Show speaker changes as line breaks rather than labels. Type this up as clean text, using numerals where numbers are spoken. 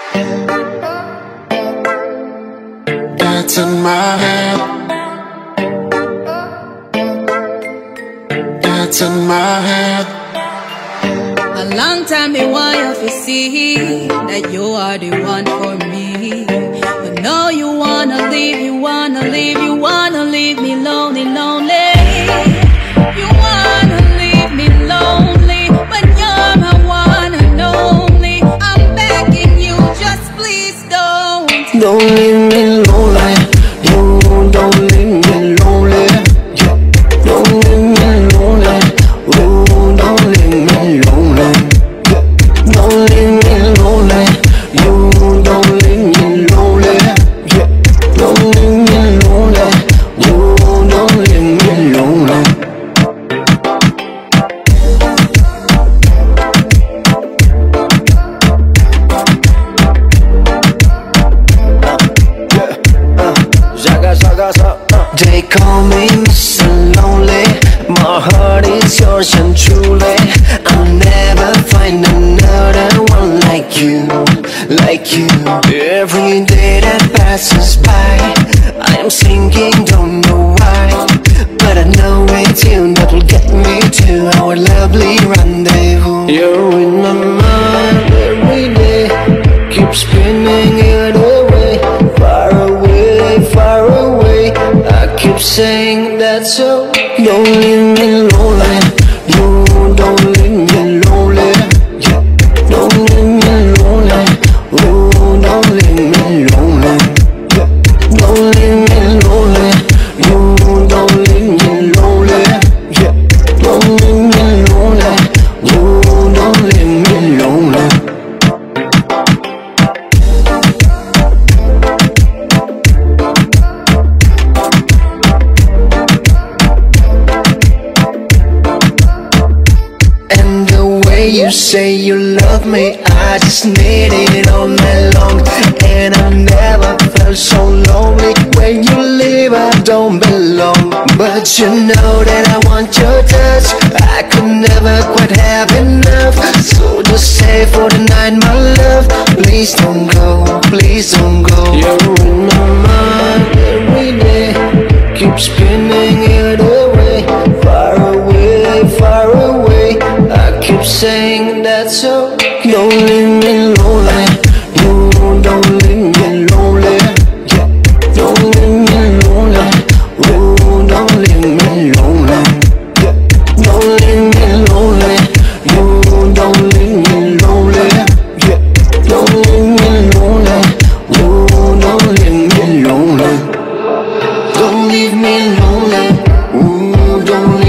It's in my head. It's in my head.
A long time me want you to see that you are the one for me. But now you wanna leave, you wanna leave, you wanna leave me lonely, lonely. You wanna leave me lonely, but you're my one and only. I'm begging you, just please don't.
Don't leave me lonely. You don't leave me lonely. Don't leave me lonely. Oh, don't leave me lonely. Don't leave me lonely. You don't leave me lonely. Don't leave me lonely. You don't leave me lonely. They call me Mr. Lonely. My heart is yours and truly. I'll never find another one like you, like you. Every day that passes by, I am sinking, don't know why, but I know it's you that will get me to our lovely rendezvous. You're in my mind every day, keep spinning it away, far away, far away. I keep saying that so. Don't leave me lonely. You don't leave me lonely. Don't leave me lonely. Oh, don't leave me lonely. Don't leave me lonely. You don't leave me lonely. Don't leave me lonely. You don't leave me lonely. You say you love me, I just need it all night long. And I never felt so lonely. When you leave, I don't belong. But you know that I want your touch. I could never quite have enough. So just stay for the night, my love. Please don't go, please don't go. You're in my mind every day, keep spinning it away, far away, far away. I keep saying that so. Don't leave me lonely. You don't leave me lonely. Don't leave me lonely. Oh, don't leave me lonely. Don't leave me lonely. You don't leave me lonely. Don't leave me lonely. Oh, don't leave me lonely. Don't leave me lonely. Oh, don't leave me lonely.